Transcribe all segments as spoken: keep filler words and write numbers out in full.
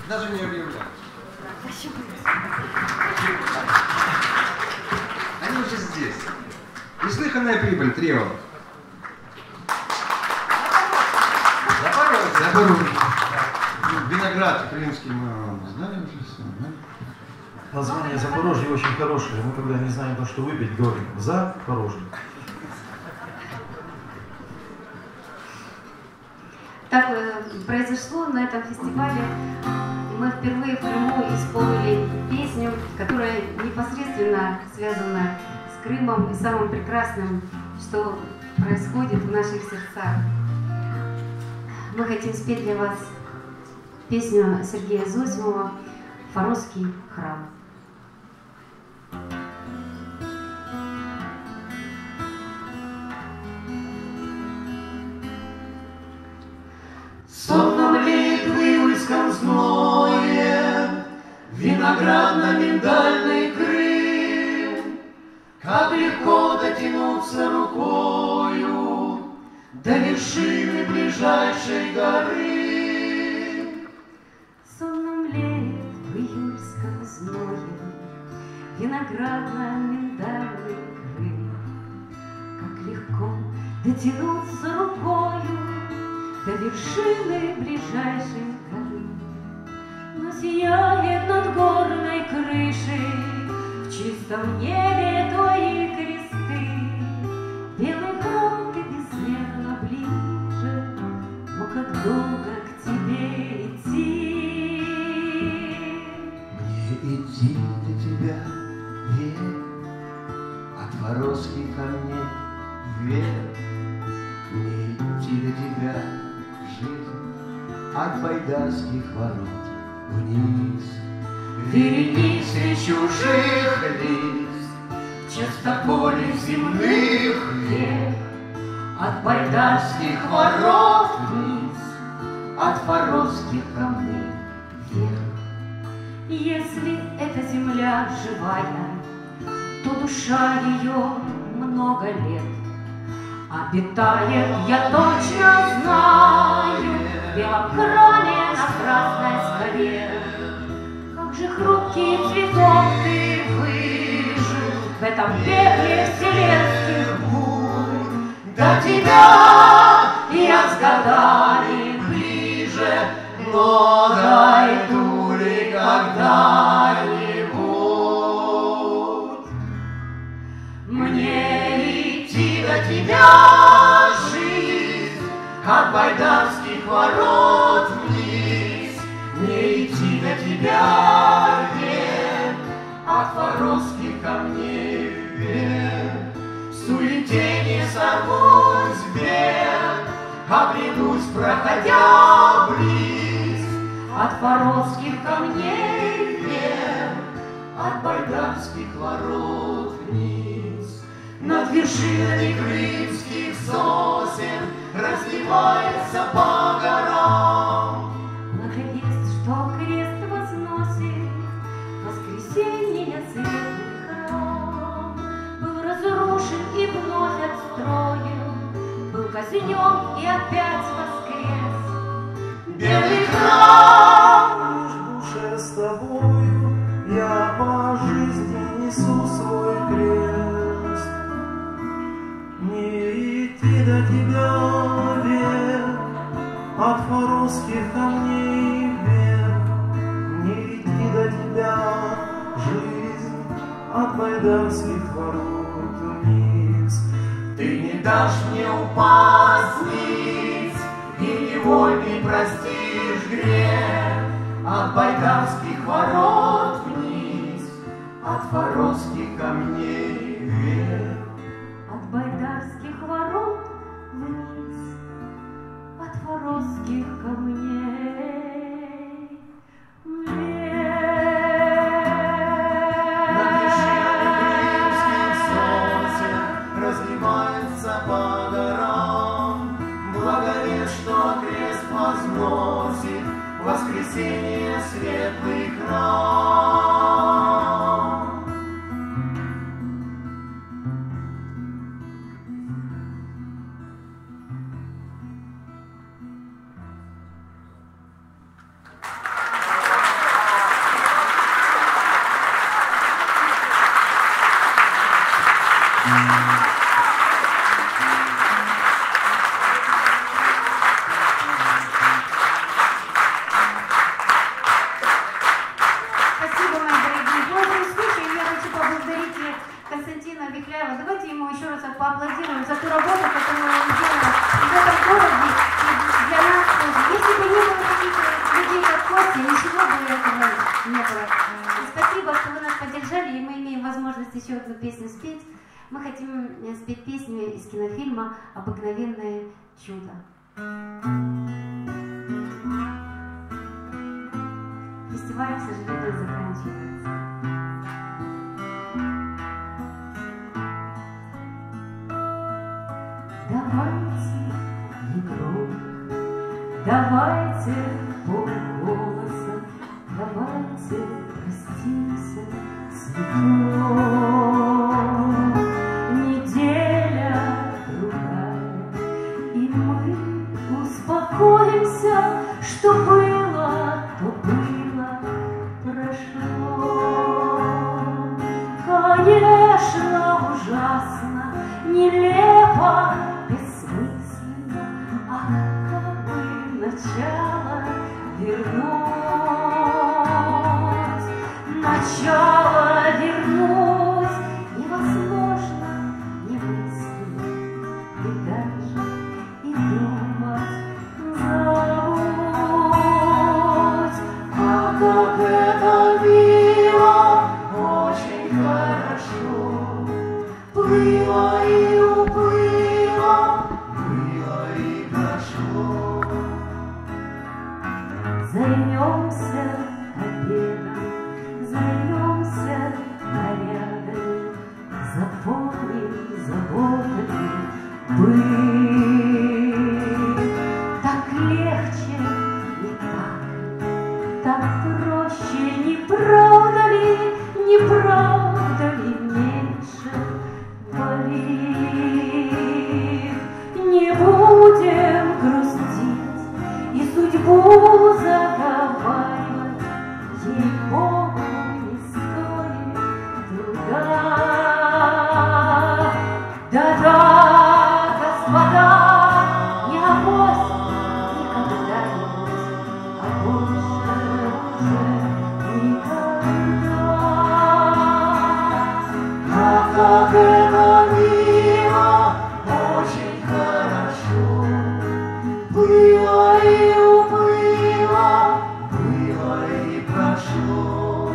Даже не объявляют. Они уже здесь. Неслыханная прибыль, трио. Запорожье. Запорожье. Виноград крымский мы знаем уже все, да? Название Запорожье очень хорошее. Мы когда не знаем, то, что выпить, говорим Запорожье. Так произошло на этом фестивале. Мы впервые в Крыму исполнили песню, которая непосредственно связана с Крымом и самым прекрасным, что происходит в наших сердцах. Мы хотим спеть для вас песню Сергея Зосимова «Форосский храм». Сонно млеет в июльском зное виноградно-миндальный Крым. Как легко дотянуться рукою до вершины ближайшей горы. Сонно млеет в июльском зное виноградно-миндальный Крым. Как легко дотянуться рукою до вершины ближайшей горы. Но сияет над горной крышей в чистом небе твои кресты. Белый храм ты безмерно ближе, но как долго к тебе идти? Мне идти до тебя вверх, от Форосских камней вверх. Мне идти до тебя, жизнь, от Байдарских ворот вниз. Вереницы чужих лиц, частоколей земных век, от Байдарских ворот вниз, от Форосских камней вверх. Если эта земля живая, то душа ее много лет обитает, я точно знаю, в белом храме на красной скале. Как же хрупкий цветок ты выжил в этом пекле вселенских бурь. До тебя я с годами ближе, но дойду ли когда-нибудь? Мне идти до тебя, жизнь, от Байдарских ворот вниз. Мне идти до тебя вверх, от Форосских камней вверх. В суете не сорвусь в бег, обредусь, проходя близ. От Форосских камней вверх, от Байдарских ворот вниз. Над вершинами крымских сосен разливается по горам благовесть, что крест возносит воскресенье светлый храм. Был разрушен и вновь отстроен, был казнен и опять воскрес. Белый храм, Лишь в душе с тобою я по жизни несу свой крест. Не идти до тебя вверх, от Форосских камней вверх. Не идти до тебя, жизнь, от Байдарских ворот вниз. ты не дашь мне упасть ниц, и невольный простишь грех. От Байдарских ворот вниз, от Форосских камней вверх. От Байдарских ворот вниз, от Форосских камней Над вершинами крымских сосен разливается по горам благовесть, что крест возносит воскресенье светлый храм. возможность еще одну песню спеть. Мы хотим спеть песню из кинофильма «Обыкновенное чудо». Фестиваль, к сожалению, заканчивается. Давайте не громко, давайте полголоса, давайте простимся с любовью. Неделя другая, и мы успокоимся, что было, то было, прошло. Конечно, ужасно, нелепо, бессмысленно, а как бы начало вернуть, начало вернуть невозможно, немыслимо, и даже и думать забудь. А как это мило, очень хорошо, плыло и уплыло, было и прошло. Займемся обедом, займемся нарядами, запомним заботами быть. Так легче, не так, так проще, не правда ли, не правда ли меньше болит? Не будем грустить и судьбу заговаривать, ей-богу, не стоит труда. Да-да, господа, не авось никогда-нибудь, а больше уже никогда. А как это мило, очень хорошо, было и уплыло, было и прошло.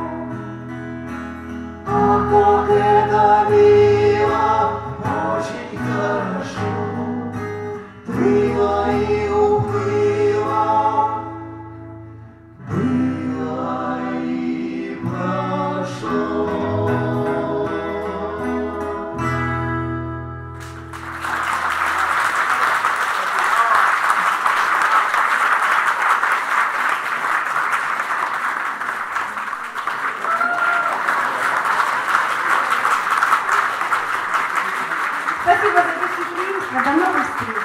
А как это мило, очень хорошо, было и уплыло, было и прошло. Спасибо за гостеприимство. До новых встреч.